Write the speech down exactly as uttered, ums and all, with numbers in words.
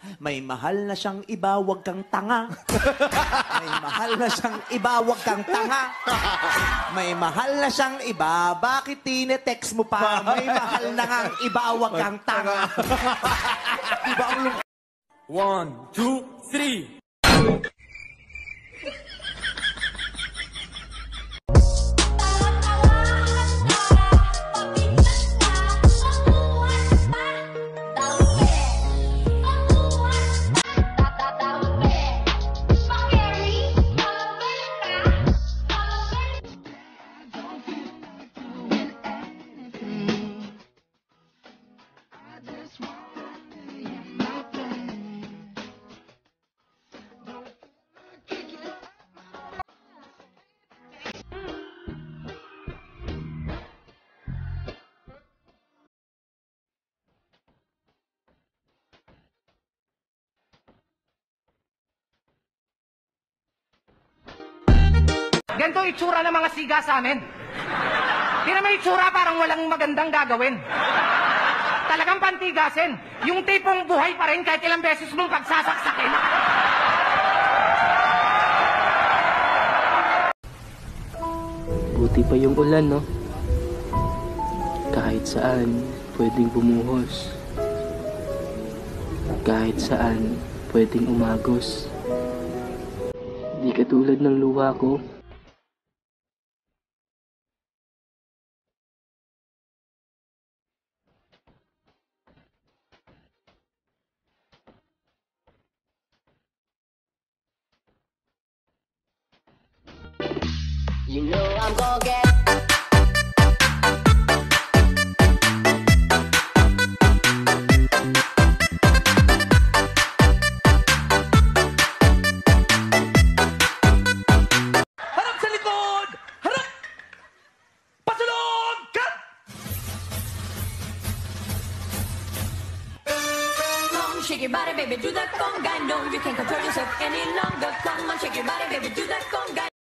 May mahal na siyang iba, wag kang tanga. May mahal na siyang iba, wag kang tanga. May mahal na siyang iba, bakit tine-text mo pa? May mahal na ngang iba, wag kang tanga. Diba ang lung- One, two, three. Ganito itsura ng mga siga sa amin. Tira may itsura parang walang magandang gagawin. Talagang pantigasin. Yung tipong buhay pa rin kahit ilang beses mong pagsasaksakin. Buti pa yung ulan, no? Kahit saan, pwedeng bumuhos. Kahit saan, pwedeng umagos. Di katulad ng luha ko. You know I'm gonna get Harap sa likod! Harap! Pasulong! Cut! Shake your body, baby, do that conga. No, you can't control yourself any longer. Come on, shake your body, baby, do that conga.